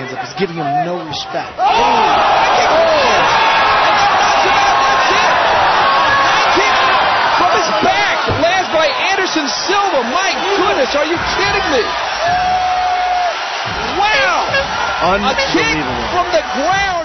hands up. He's giving him no respect. From his back, lands by Silva. My goodness, are you kidding me? Wow! Unbelievable. A kick from the ground.